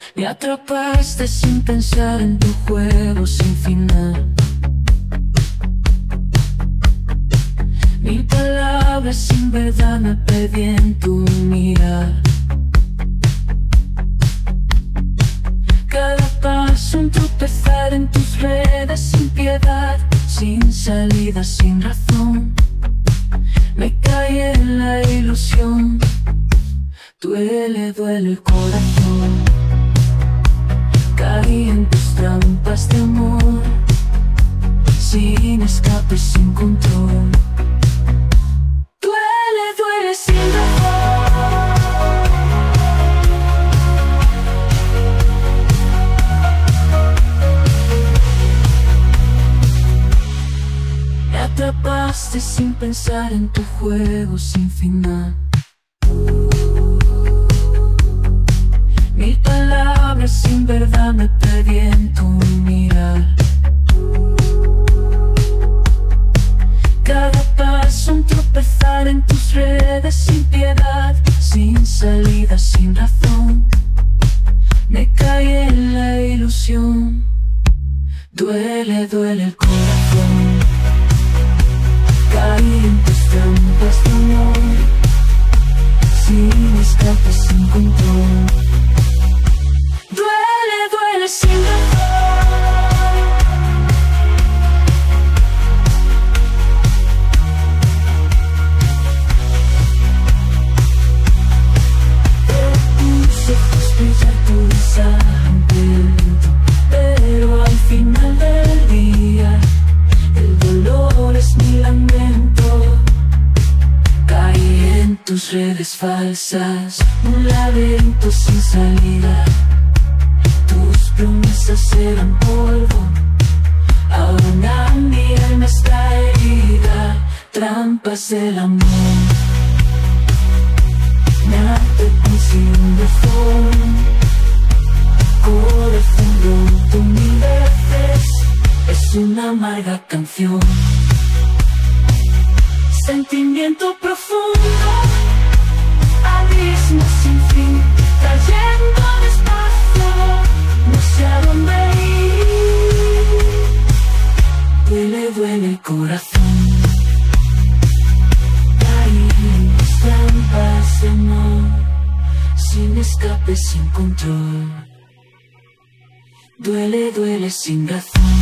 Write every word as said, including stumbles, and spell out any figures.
Me atrapaste sin pensar en tu juego sin final. Mil palabras sin verdad me perdí en tu mirar. Cada paso un tropezar en tus redes sin piedad, sin salida, sin razón. Me caí en la ilusión. Duele, duele el corazón. Caí en tus trampas de amor, sin escape, sin control. Duele, duele sin razón. Me atrapaste sin pensar en tu juego sin final. Mil palabras sin verdad me perdí en tu mirar. Cada paso un tropezar en tus redes sin piedad, sin salida, sin razón. Me caí en la ilusión. Duele, duele el corazón. Caí en tus trampas de amor, sin escape, sin control. Duele, duele sin razón. Te puse brillar tu risa ante el viento, pero al final del día el dolor es mi lamento. Caí en tus redes falsas, un laberinto sin salida. Tus promesas eran polvo, ahora una mi alma está herida. Trampas del amor, me atrapé sin razón. Corazón roto mil veces, es una amarga canción. Sentimiento profundo, abismo sin fin, cayendo despacio, no sé a dónde ir. Duele, duele el corazón. Caí en tus trampas de amor, sin escape, sin control. Duele, duele sin razón.